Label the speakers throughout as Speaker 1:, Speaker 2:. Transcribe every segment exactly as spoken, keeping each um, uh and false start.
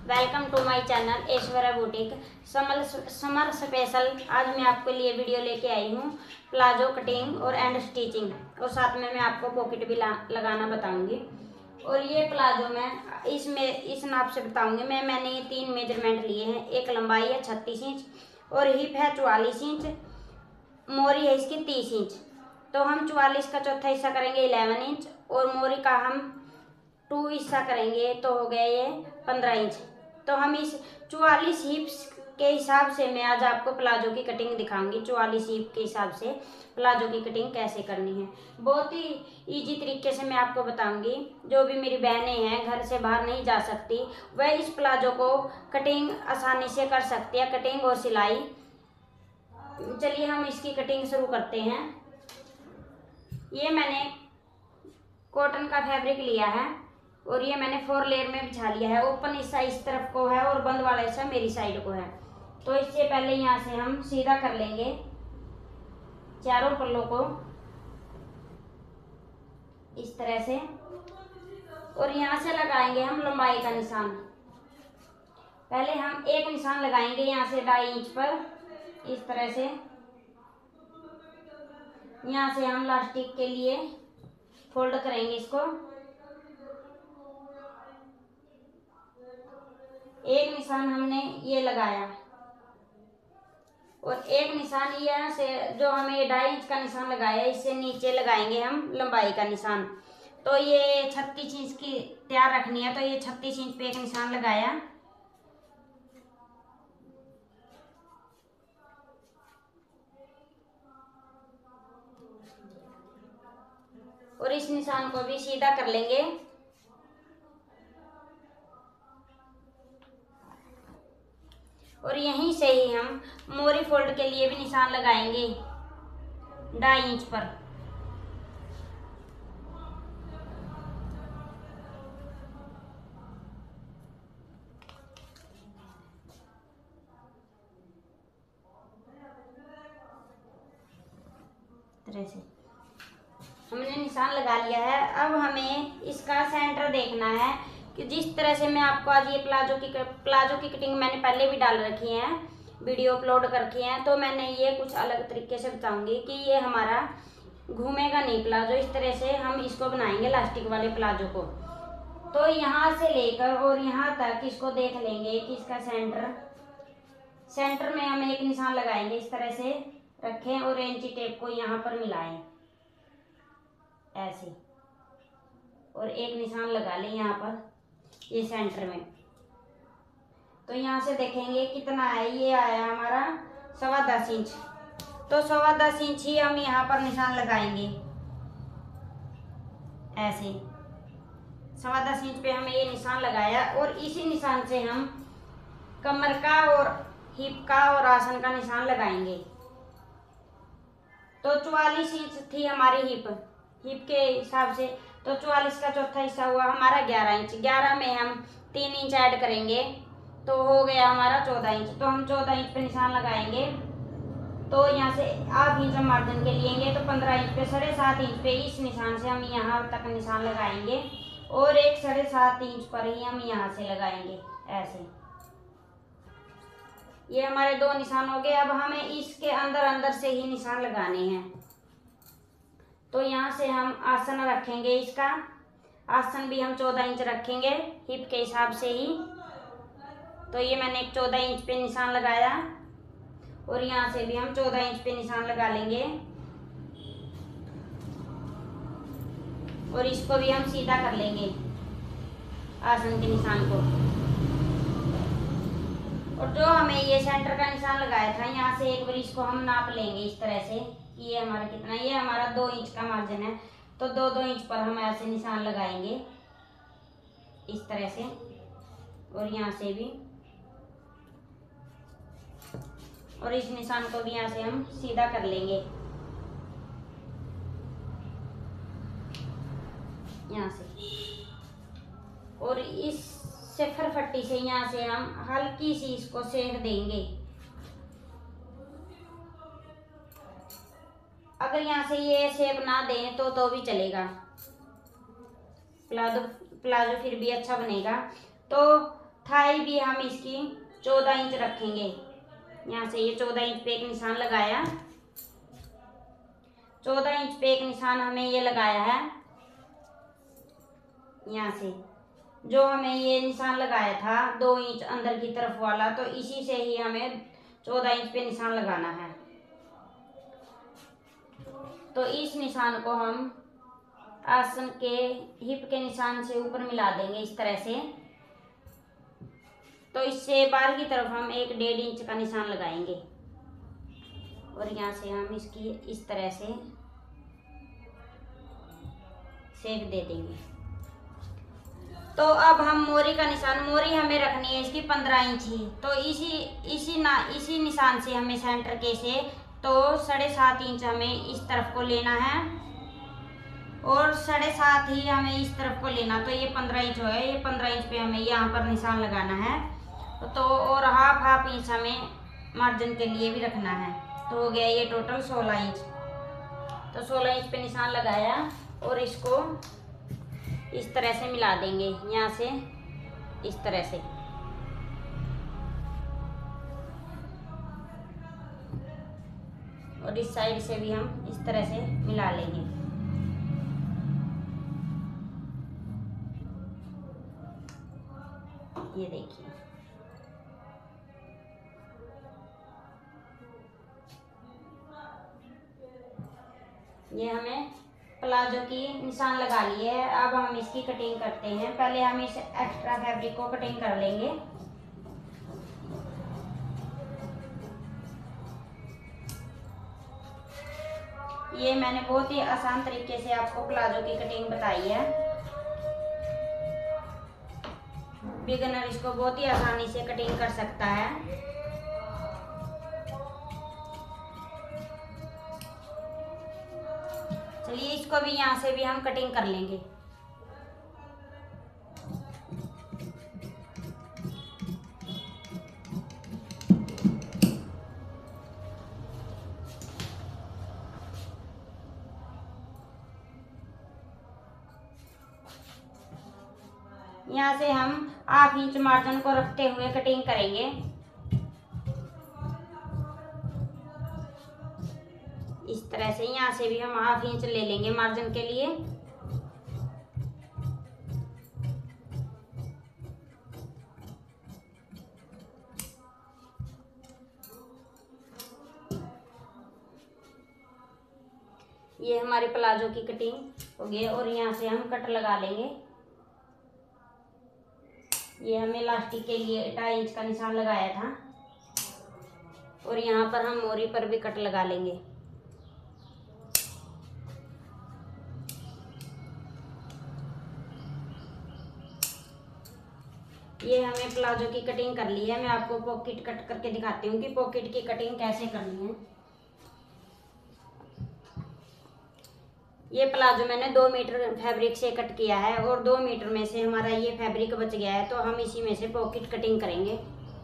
Speaker 1: Welcome to my channel Aishwarya boutique summer summer special. आज मैं आपके लिए वीडियो लेके आई हूँ प्लाजो कटिंग और एंड स्टिचिंग, और साथ में मैं आपको पॉकेट भी लगाना बताऊंगी। और ये प्लाजो मैं इसमें इस नाप से बताऊंगी। मैं मैंने ये तीन मेजरमेंट लिए हैं। एक लंबाई है छत्तीस इंच और हिप है चौवालीस इंच, मोरी है इसकी तीस इंच। तो हम चौवालीस का चौथा हिस्सा करेंगे इलेवन इंच और मोरी का हम टू हिस्सा करेंगे, तो हो गया ये पंद्रह इंच। तो हम इस चौवालीस हिप्स के हिसाब से मैं आज आपको प्लाजो की कटिंग दिखाऊंगी। चौवालीस हिप के हिसाब से प्लाजो की कटिंग कैसे करनी है, बहुत ही इजी तरीके से मैं आपको बताऊंगी। जो भी मेरी बहनें हैं घर से बाहर नहीं जा सकती, वह इस प्लाजो को कटिंग आसानी से कर सकती है, कटिंग और सिलाई। चलिए हम इसकी कटिंग शुरू करते हैं। ये मैंने कॉटन का फैब्रिक लिया है और ये मैंने फोर लेयर में बिछा लिया है। ओपन हिस्सा इस तरफ को है और बंद वाला हिस्सा मेरी साइड को है। तो इससे पहले यहाँ से हम सीधा कर लेंगे चारों पल्लों को इस तरह से, और यहाँ से लगाएंगे हम लंबाई का निशान। पहले हम एक निशान लगाएंगे यहाँ से ढाई इंच पर इस तरह से। यहाँ से हम लास्टिक के लिए फोल्ड करेंगे इसको। एक निशान हमने ये लगाया और एक निशान ये से जो हमें ढाई इंच का निशान लगाया है, इससे नीचे लगाएंगे हम लंबाई का निशान। तो ये छत्तीस इंच की तैयार रखनी है, तो ये छत्तीस इंच पे एक निशान लगाया। और इस निशान को भी सीधा कर लेंगे। और यहीं से ही हम मोरी फोल्ड के लिए भी निशान लगाएंगे ढाई इंच पर। तरह से हमने निशान लगा लिया है। अब हमें इसका सेंटर देखना है कि जिस तरह से मैं आपको आज ये प्लाजो की प्लाजो की कटिंग मैंने पहले भी डाल रखी है, वीडियो अपलोड कर रखी है, तो मैंने ये कुछ अलग तरीके से बताऊंगी कि ये हमारा घूमेगा नहीं प्लाजो। इस तरह से हम इसको बनाएंगे लास्टिक वाले प्लाजो को। तो यहाँ से लेकर और यहाँ तक इसको देख लेंगे कि इसका सेंटर सेंटर में हम एक निशान लगाएंगे। इस तरह से रखें और इंची टेप को यहाँ पर मिलाएं ऐसे, और एक निशान लगा लें यहाँ पर ये सेंटर में। तो यहाँ से देखेंगे कितना है, ये आया हमारा सवा दस इंच। तो सवा दस इंच ही हम यहाँ पर निशान लगाएंगे ऐसे। सवा दस इंच पे हमें ये निशान लगाया और इसी निशान से हम कमर का और हिप का और आसन का निशान लगाएंगे। तो चौवालीस इंच थी हमारी हिप हिप के हिसाब से, तो चौवालीस का चौथा हिस्सा हुआ हमारा ग्यारह इंच। ग्यारह में हम तीन इंच ऐड करेंगे तो हो गया हमारा चौदह इंच। तो हम चौदह इंच पे निशान लगाएंगे। तो यहाँ से हाफ इंच हम मार्जिन के लेंगे, तो पंद्रह इंच पे साढ़े सात इंच पे इस निशान से हम यहाँ तक निशान लगाएंगे और एक साढ़े सात इंच पर ही हम यहाँ से लगाएंगे ऐसे। ये हमारे दो निशान हो गए। अब हमें इसके अंदर अंदर से ही निशान लगाने हैं। तो यहाँ से हम आसन रखेंगे, इसका आसन भी हम चौदह इंच रखेंगे हिप के हिसाब से ही। तो ये मैंने एक चौदह इंच पे निशान लगाया और यहाँ से भी हम चौदह इंच पे निशान लगा लेंगे और इसको भी हम सीधा कर लेंगे आसन के निशान को। और जो हमें ये सेंटर का निशान लगाया था, यहाँ से एक बार इसको हम नाप लेंगे इस तरह से कि ये हमारा कितना, ये हमारा दो इंच का मार्जिन है। तो दो दो इंच पर हम ऐसे निशान लगाएंगे इस तरह से, और यहाँ से भी, और इस निशान को भी यहाँ से हम सीधा कर लेंगे यहाँ से। और इस सिफर फट्टी से यहाँ से हम हल्की सी इसको सेक देंगे। अगर यहाँ से ये शेप ना दें तो तो भी चलेगा, प्लाजो प्लाजो फिर भी अच्छा बनेगा। तो थाई भी हम इसकी चौदह इंच रखेंगे। यहाँ से ये चौदह इंच पे एक निशान लगाया, चौदह इंच पे एक निशान हमें ये लगाया है। यहाँ से जो हमें ये निशान लगाया था दो इंच अंदर की तरफ वाला, तो इसी से ही हमें चौदह इंच पे निशान लगाना है। तो इस निशान को हम आसन के हिप के निशान से ऊपर मिला देंगे इस तरह से। तो इससे बाहर की तरफ हम एक डेढ़ इंच का निशान लगाएंगे और यहाँ से हम इसकी इस तरह से शेप दे देंगे। तो अब हम मोरी का निशान, मोरी हमें रखनी है इसकी पंद्रह इंच ही। तो इसी इसी ना इसी निशान से हमें सेंटर के से तो साढ़े सात इंच हमें इस तरफ को लेना है और साढ़े सात ही हमें इस तरफ को लेना। तो ये पंद्रह इंच है, ये पंद्रह इंच पे हमें यहाँ पर निशान लगाना है। तो और हाफ हाफ इंच हमें मार्जिन के लिए भी रखना है। तो हो गया ये टोटल सोलह इंच। तो सोलह इंच पे निशान लगाया और इसको इस तरह से मिला देंगे, यहाँ से इस तरह से। और इस साइड से भी हम इस तरह से मिला लेंगे। ये देखिए, ये हमें प्लाजो की निशान लगा लिए है। अब हम इसकी कटिंग करते हैं। पहले हम इस एक्स्ट्रा फैब्रिक को कटिंग कर लेंगे। ये मैंने बहुत ही आसान तरीके से आपको प्लाजो की कटिंग बताई है। बिगिनर इसको बहुत ही आसानी से कटिंग कर सकता है। चलिए इसको भी यहाँ से भी हम कटिंग कर लेंगे। यहाँ से हम हाफ इंच मार्जिन को रखते हुए कटिंग करेंगे। इस तरह से यहाँ से भी हम हाफ इंच ले लेंगे मार्जिन के लिए। ये हमारे प्लाजो की कटिंग हो गई और यहाँ से हम कट लगा लेंगे। ये हमें इलास्टिक के लिए ढाई इंच का निशान लगाया था और यहाँ पर हम मोरी पर भी कट लगा लेंगे। ये हमें प्लाजो की कटिंग कर ली है। मैं आपको पॉकेट कट करके दिखाती हूँ कि पॉकेट की कटिंग कैसे करनी है। ये प्लाजो मैंने दो मीटर फैब्रिक से कट किया है और दो मीटर में से हमारा ये फैब्रिक बच गया है, तो हम इसी में से पॉकेट कटिंग करेंगे।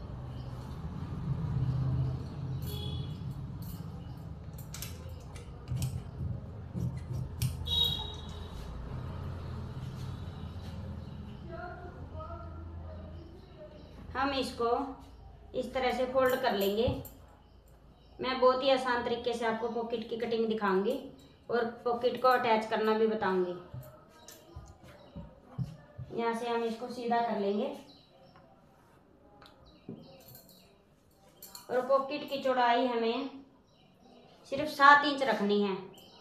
Speaker 1: हम इसको इस तरह से फोल्ड कर लेंगे। मैं बहुत ही आसान तरीके से आपको पॉकेट की कटिंग दिखाऊंगी और पॉकेट को अटैच करना भी बताऊंगी। यहाँ से हम इसको सीधा कर लेंगे और पॉकेट की चौड़ाई हमें सिर्फ सात इंच रखनी है।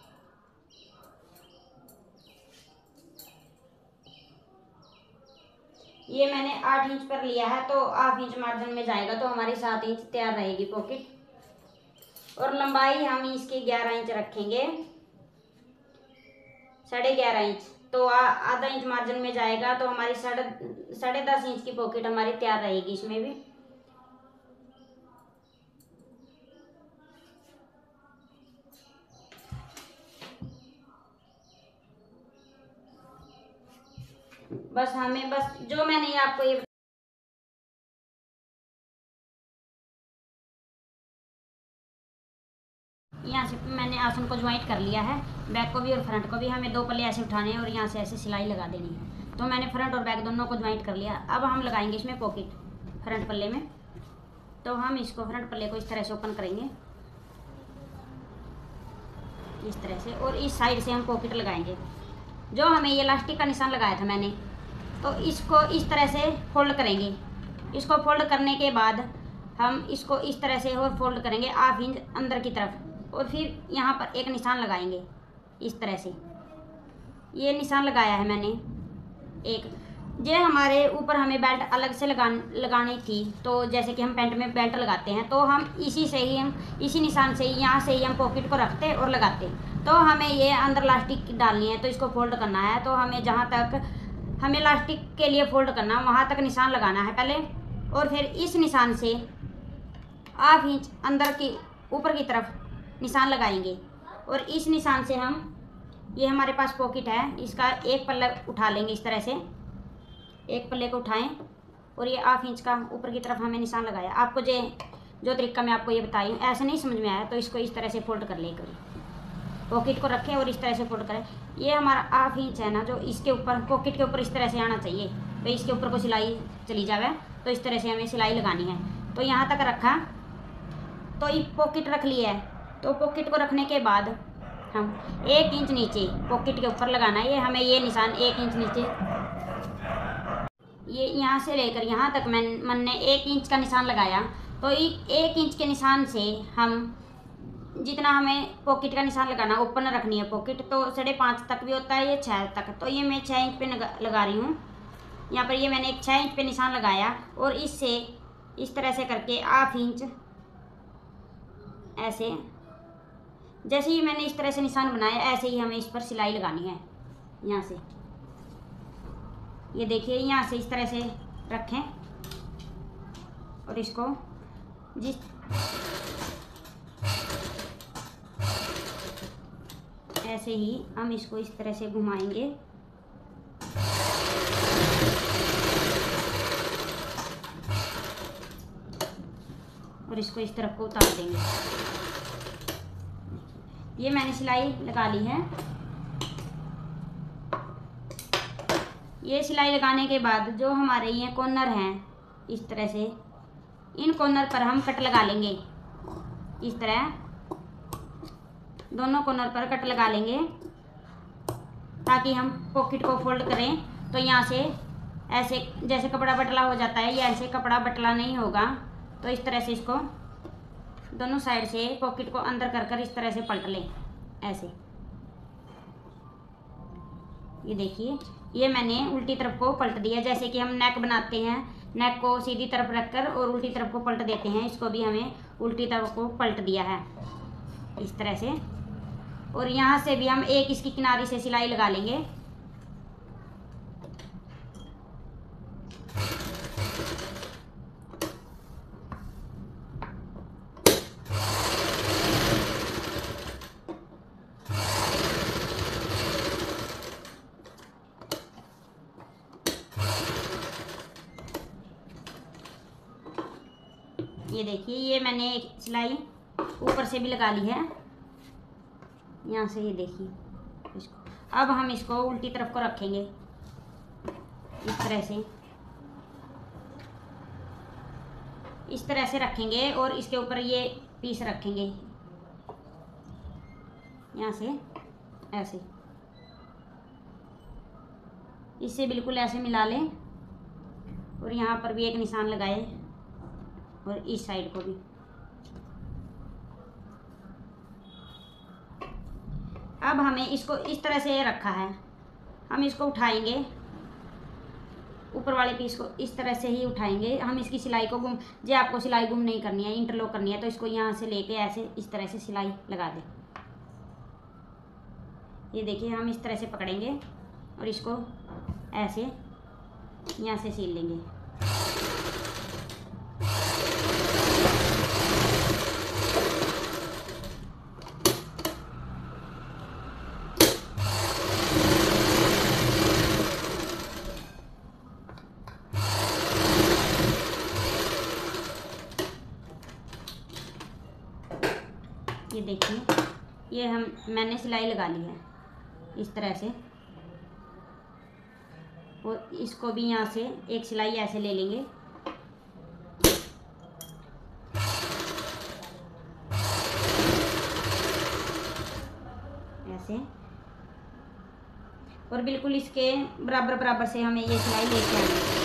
Speaker 1: ये मैंने आठ इंच पर लिया है, तो हाफ इंच मार्जिन में जाएगा तो हमारी सात इंच तैयार रहेगी पॉकेट। और लंबाई हम इसकी ग्यारह इंच रखेंगे, साढ़े ग्यारह इंच। तो आधा इंच मार्जिन में जाएगा तो हमारी साढ़े साढ़े दस इंच की पॉकेट हमारी तैयार रहेगी। इसमें भी बस हमें बस जो मैंने आपको ये यहाँ से मैंने आसन को ज्वाइंट कर लिया है। बैक को भी और फ्रंट को भी हमें दो पल्ले ऐसे उठाने हैं और यहाँ से ऐसे सिलाई लगा देनी है। तो मैंने फ्रंट और बैक दोनों को ज्वाइंट कर लिया। अब हम लगाएंगे इसमें पॉकेट। फ्रंट पल्ले में। तो हम इसको फ्रंट पल्ले को इस तरह से ओपन करेंगे, इस तरह से, और इस साइड से हम पॉकेट लगाएंगे। जो हमें ये इलास्टिक का निशान लगाया था मैंने, तो इसको इस तरह से फोल्ड करेंगे। इसको फोल्ड करने के बाद हम इसको इस तरह से और फोल्ड करेंगे हाफ इंच अंदर की तरफ, और फिर यहाँ पर एक निशान लगाएंगे इस तरह से। ये निशान लगाया है मैंने एक। ये हमारे ऊपर हमें बेल्ट अलग से लगा लगानी थी, तो जैसे कि हम पैंट में बेल्ट लगाते हैं, तो हम इसी से ही हम इसी निशान से ही यहाँ से ही हम पॉकेट को रखते और लगाते। तो हमें ये अंदर इलास्टिक डालनी है, तो इसको फोल्ड करना है। तो हमें जहाँ तक हमें इलास्टिक के लिए फोल्ड करना है वहाँ तक निशान लगाना है पहले, और फिर इस निशान से हाफ इंच अंदर की ऊपर की तरफ निशान लगाएंगे। और इस निशान से हम, ये हमारे पास पॉकेट है, इसका एक पल्ला उठा लेंगे इस तरह से, एक पल्ले को उठाएं और ये हाफ इंच का ऊपर की तरफ हमें निशान लगाया। आपको जो जो तरीका मैं आपको ये बताई हूँ ऐसे नहीं समझ में आया, तो इसको इस तरह से फोल्ड कर ले करें, पॉकेट को रखें और इस तरह से फोल्ड करें। ये हमारा हाफ इंच है ना, जो इसके ऊपर पॉकेट के ऊपर इस तरह से आना चाहिए, तो इसके ऊपर को सिलाई चली जाए, तो इस तरह से हमें सिलाई लगानी है। तो यहाँ तक रखा, तो ये पॉकेट रख लिया है। तो पॉकेट को रखने के बाद हम एक इंच नीचे पॉकेट के ऊपर लगाना है। ये हमें ये निशान एक इंच नीचे, ये यहाँ से लेकर यहाँ तक मैं मैंने एक इंच का निशान लगाया। तो एक इंच के निशान से हम जितना हमें पॉकेट का निशान लगाना, ओपन रखनी है पॉकेट, तो साढ़े पाँच तक भी होता है, ये छः तक। तो ये मैं छः इंच पे लगा रही हूँ। यहाँ पर ये मैंने एक छः इंच पे निशान लगाया, और इससे इस तरह से करके हाफ इंच ऐसे, जैसे ही मैंने इस तरह से निशान बनाया, ऐसे ही हमें इस पर सिलाई लगानी है। यहाँ से ये देखिए, यहाँ से इस तरह से रखें और इसको जिस ऐसे ही हम इसको इस तरह से घुमाएंगे, और इसको इस तरफ को उतार देंगे। ये मैंने सिलाई लगा ली है। ये सिलाई लगाने के बाद जो हमारे ये कॉर्नर हैं, इस तरह से इन कॉर्नर पर हम कट लगा लेंगे। इस तरह दोनों कॉर्नर पर कट लगा लेंगे, ताकि हम पॉकेट को फोल्ड करें तो यहाँ से ऐसे जैसे कपड़ा बटला हो जाता है, ये ऐसे कपड़ा बटला नहीं होगा। तो इस तरह से इसको दोनों साइड से पॉकेट को अंदर कर कर इस तरह से पलट लें ऐसे। ये देखिए, ये मैंने उल्टी तरफ को पलट दिया। जैसे कि हम नेक बनाते हैं, नेक को सीधी तरफ रखकर और उल्टी तरफ को पलट देते हैं, इसको भी हमें उल्टी तरफ को पलट दिया है इस तरह से। और यहाँ से भी हम एक इसकी किनारी से सिलाई लगा लेंगे। ये देखिए, ये मैंने एक सिलाई ऊपर से भी लगा ली है यहाँ से। ये देखिए इसको, अब हम इसको उल्टी तरफ को रखेंगे इस तरह से, इस तरह से रखेंगे और इसके ऊपर ये पीस रखेंगे यहाँ से ऐसे, इससे बिल्कुल ऐसे मिला लें और यहाँ पर भी एक निशान लगाए और इस साइड को भी। अब हमें इसको इस तरह से रखा है, हम इसको उठाएंगे, ऊपर वाले पीस को इस तरह से ही उठाएंगे। हम इसकी सिलाई को गुम, जो आपको सिलाई गुम नहीं करनी है, इंटरलॉक करनी है, तो इसको यहाँ से लेके ऐसे इस तरह से सिलाई लगा दें। ये देखिए, हम इस तरह से पकड़ेंगे और इसको ऐसे यहाँ से सील लेंगे। ये देखिए, ये हम मैंने सिलाई लगा ली है इस तरह से, और इसको भी यहाँ से एक सिलाई ऐसे ले लेंगे से, और बिल्कुल इसके बराबर बराबर से हमें ये सिलाई लेके आनी है।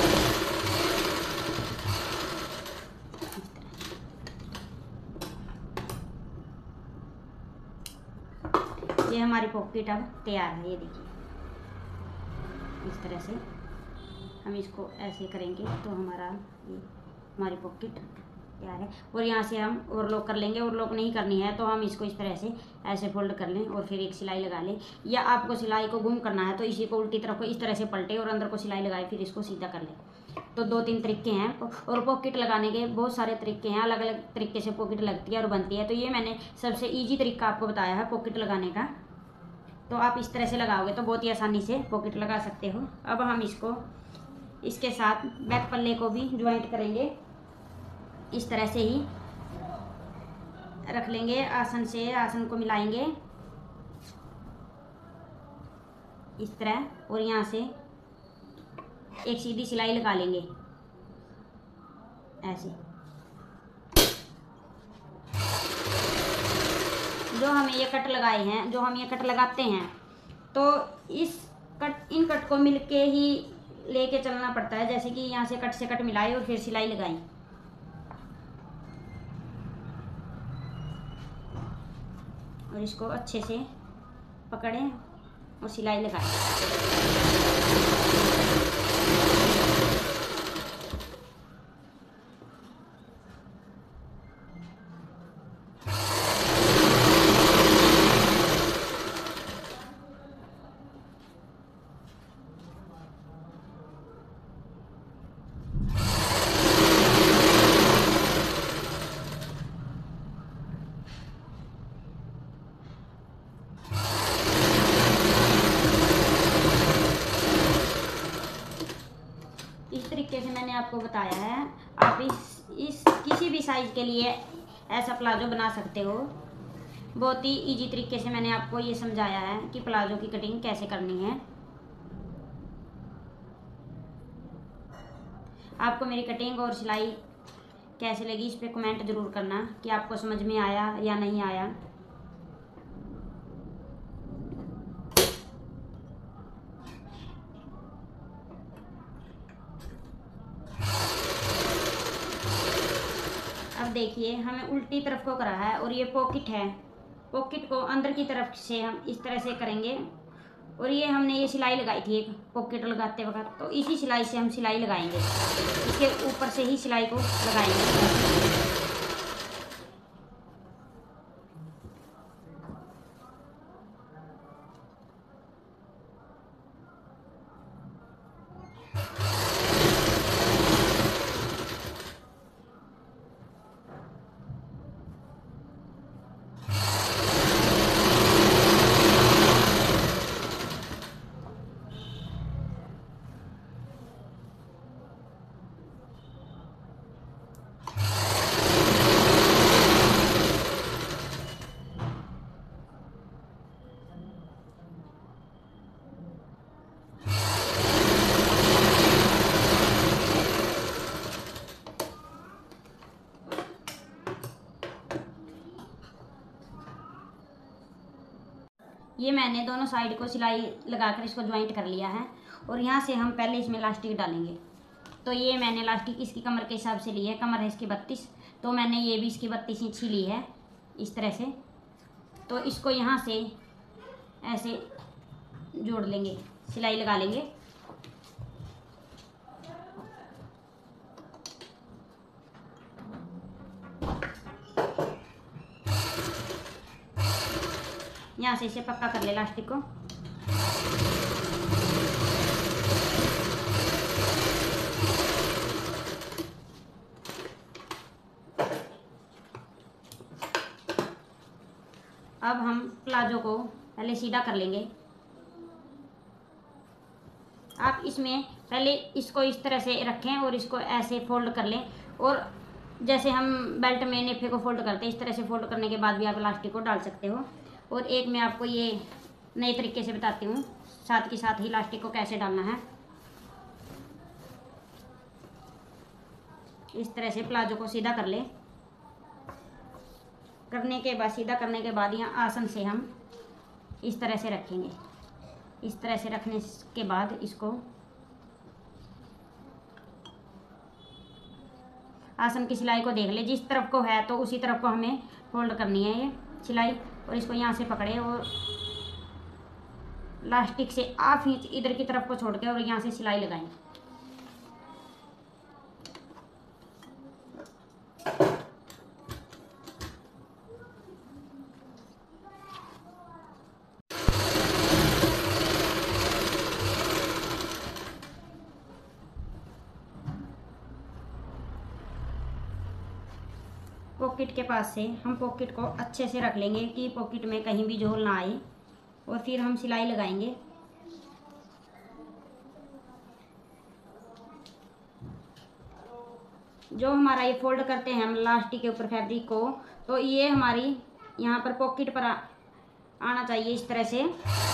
Speaker 1: ये हमारी पॉकेट अब तैयार है। ये देखिए इस तरह से हम इसको ऐसे करेंगे तो हमारा ये हमारी पॉकेट तैयार है। और यहाँ से हम ओवरलॉक कर लेंगे। ओवरलॉक नहीं करनी है तो हम इसको इस तरह से ऐसे फोल्ड कर लें और फिर एक सिलाई लगा लें, या आपको सिलाई को गुम करना है तो इसी को उल्टी तरफ को इस तरह से पलटे और अंदर को सिलाई लगाए फिर इसको सीधा कर लें। तो दो तीन तरीके हैं। और पॉकेट लगाने के बहुत सारे तरीके हैं, अलग अलग तरीके से पॉकेट लगती है और बनती है। तो ये मैंने सबसे ईजी तरीका आपको बताया है पॉकेट लगाने का। तो आप इस तरह से लगाओगे तो बहुत ही आसानी से पॉकेट लगा सकते हो। अब हम इसको इसके साथ बैक पल्ले को भी ज्वाइंट करेंगे। इस तरह से ही रख लेंगे, आसन से आसन को मिलाएंगे इस तरह, और यहाँ से एक सीधी सिलाई लगा लेंगे ऐसे। जो हमें ये कट लगाए हैं, जो हम ये कट लगाते हैं, तो इस कट इन कट को मिलके ही लेके चलना पड़ता है। जैसे कि यहाँ से कट से कट मिलाए और फिर सिलाई लगाई। और इसको अच्छे से पकड़ें और सिलाई लगाएं। तरीके से मैंने आपको बताया है। आप इस इस किसी भी साइज के लिए ऐसा प्लाजो बना सकते हो। बहुत ही इजी तरीके से मैंने आपको ये समझाया है कि प्लाजो की कटिंग कैसे करनी है। आपको मेरी कटिंग और सिलाई कैसे लगी इस पे कमेंट ज़रूर करना कि आपको समझ में आया या नहीं आया। अब देखिए हमें उल्टी तरफ को करा है और ये पॉकेट है। पॉकेट को अंदर की तरफ से हम इस तरह से करेंगे, और ये हमने ये सिलाई लगाई थी एक पॉकेट लगाते वक्त, तो इसी सिलाई से हम सिलाई लगाएंगे। इसके ऊपर से ही सिलाई को लगाएंगे। ये मैंने दोनों साइड को सिलाई लगाकर इसको ज्वाइंट कर लिया है, और यहाँ से हम पहले इसमें इलास्टिक डालेंगे। तो ये मैंने इलास्टिक इसकी कमर के हिसाब से ली है। कमर है इसकी बत्तीस, तो मैंने ये भी इसकी बत्तीस इंच ली है इस तरह से। तो इसको यहाँ से ऐसे जोड़ लेंगे, सिलाई लगा लेंगे। यहाँ से इसे पक्का कर ले इलास्टिक को। अब हम प्लाजो को पहले सीधा कर लेंगे। आप इसमें पहले इसको इस तरह से रखें और इसको ऐसे फोल्ड कर लें, और जैसे हम बेल्ट में नेफे को फोल्ड करते हैं इस तरह से फोल्ड करने के बाद भी आप इलास्टिक को डाल सकते हो। और एक मैं आपको ये नए तरीके से बताती हूँ, साथ के साथ ही इलास्टिक को कैसे डालना है। इस तरह से प्लाजो को सीधा कर ले। करने के बाद सीधा करने के बाद यहाँ आसन से हम इस तरह से रखेंगे। इस तरह से रखने के बाद इसको आसन की सिलाई को देख ले, जिस तरफ को है तो उसी तरफ को हमें फोल्ड करनी है ये सिलाई। और इसको यहाँ से पकड़े और लास्टिक से हाफ इंच इधर की तरफ को छोड़ के और यहाँ से सिलाई लगाएं। पॉकेट के पास से हम पॉकेट को अच्छे से रख लेंगे कि पॉकेट में कहीं भी झोल ना आए, और फिर हम सिलाई लगाएंगे। जो हमारा ये फोल्ड करते हैं हम लास्टिक के ऊपर फैब्रिक को, तो ये हमारी यहाँ पर पॉकेट पर आ, आना चाहिए इस तरह से।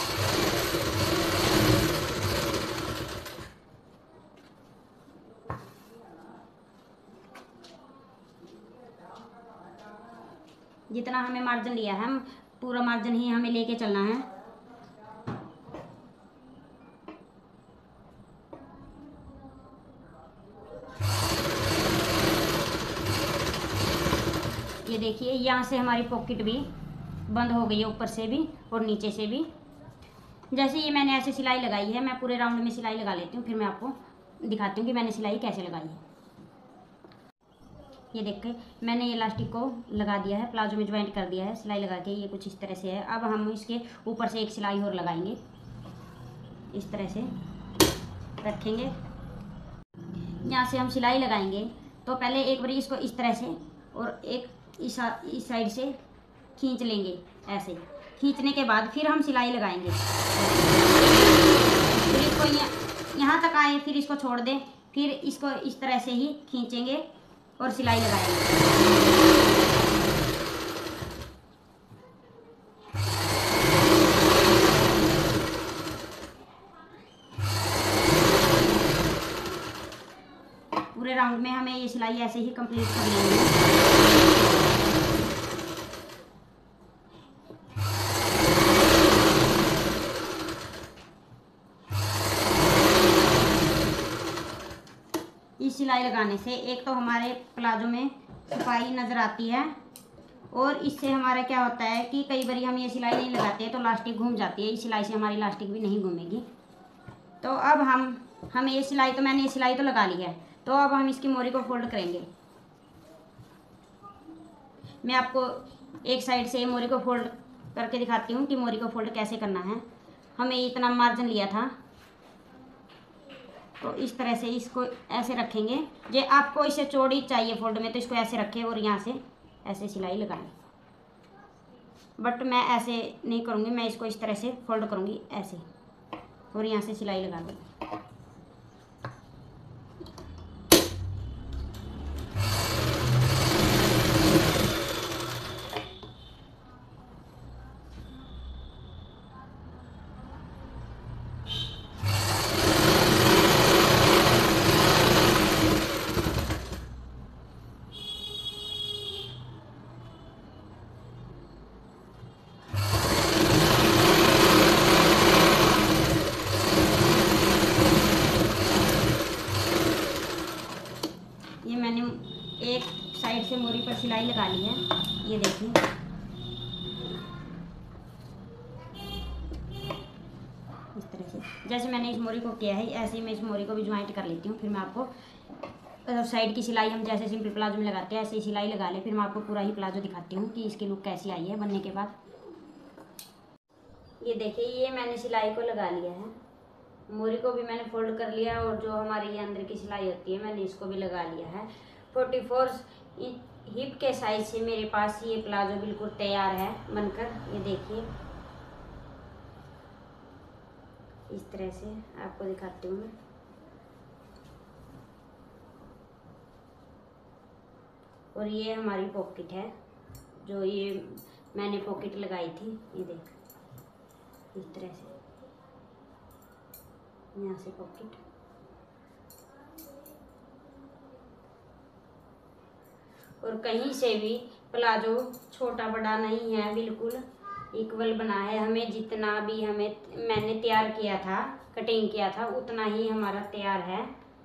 Speaker 1: जितना हमें मार्जिन लिया है हम पूरा मार्जिन ही हमें लेके चलना है। ये देखिए यहाँ से हमारी पॉकेट भी बंद हो गई है, ऊपर से भी और नीचे से भी। जैसे ये मैंने ऐसे सिलाई लगाई है, मैं पूरे राउंड में सिलाई लगा लेती हूँ, फिर मैं आपको दिखाती हूँ कि मैंने सिलाई कैसे लगाई है। ये देख के मैंने ये इलास्टिक को लगा दिया है, प्लाजो में ज्वाइंट कर दिया है सिलाई लगा के। ये कुछ इस तरह से है। अब हम इसके ऊपर से एक सिलाई और लगाएंगे, इस तरह से रखेंगे। यहाँ से हम सिलाई लगाएंगे तो पहले एक बार इसको इस तरह से और एक इस इस साइड से खींच लेंगे। ऐसे खींचने के बाद फिर हम सिलाई लगाएंगे। फिर इसको यहाँ तक आए, फिर इसको छोड़ दें, फिर इसको इस तरह से ही खींचेंगे और सिलाई लगाएंगे। पूरे राउंड में हमें ये सिलाई ऐसे ही कंप्लीट कर लेंगे। इस सिलाई लगाने से एक तो हमारे प्लाजो में सफाई नज़र आती है, और इससे हमारा क्या होता है कि कई बार हम ये सिलाई नहीं लगाते तो लास्टिक घूम जाती है। इस सिलाई से हमारी लास्टिक भी नहीं घूमेगी। तो अब हम हमें ये सिलाई तो मैंने ये सिलाई तो लगा ली है, तो अब हम इसकी मोरी को फोल्ड करेंगे। मैं आपको एक साइड से मोरी को फोल्ड करके दिखाती हूँ कि मोरी को फोल्ड कैसे करना है। हमें इतना मार्जिन लिया था, तो इस तरह से इसको ऐसे रखेंगे। जे आपको इसे चौड़ी चाहिए फोल्ड में तो इसको ऐसे रखें और यहाँ से ऐसे सिलाई लगाएं। बट मैं ऐसे नहीं करूँगी, मैं इसको इस तरह से फोल्ड करूँगी ऐसे, और यहाँ से सिलाई लगा दूँगी। ये मैंने एक साइड से मोरी पर सिलाई लगा ली है, ये देखिए। इस तरह से जैसे मैंने इस मोरी को किया है ऐसे ही मैं इस मोरी को भी ज्वाइंट कर लेती हूँ। फिर मैं आपको साइड की सिलाई हम जैसे सिंपल प्लाजो में लगाते हैं ऐसे ही सिलाई लगा ले। फिर मैं आपको पूरा ही प्लाजो दिखाती हूँ कि इसकी लुक कैसी आई है बनने के बाद। ये देखिए ये मैंने सिलाई को लगा लिया है, मोरी को भी मैंने फोल्ड कर लिया, और जो हमारी ये अंदर की सिलाई होती है मैंने इसको भी लगा लिया है। फोर्टी फोर हिप के साइज से मेरे पास ये प्लाजो बिल्कुल तैयार है बनकर। ये देखिए इस तरह से आपको दिखाती हूँ मैं। और ये हमारी पॉकेट है, जो ये मैंने पॉकेट लगाई थी। ये देख इस तरह से यहाँ से पॉकेट, और कहीं से भी प्लाजो छोटा बड़ा नहीं है, बिल्कुल इक्वल बना है। हमें जितना भी हमें मैंने तैयार किया था, कटिंग किया था, उतना ही हमारा तैयार है।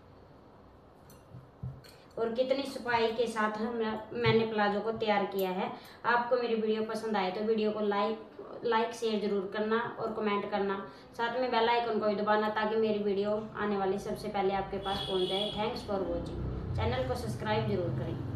Speaker 1: और कितनी सफाई के साथ हम मैंने प्लाजो को तैयार किया है। आपको मेरी वीडियो पसंद आए तो वीडियो को लाइक लाइक शेयर जरूर करना और कमेंट करना। साथ में बेल आइकन को भी दबाना ताकि मेरी वीडियो आने वाली सबसे पहले आपके पास पहुंच जाए। Thanks for watching. चैनल को सब्सक्राइब जरूर करें।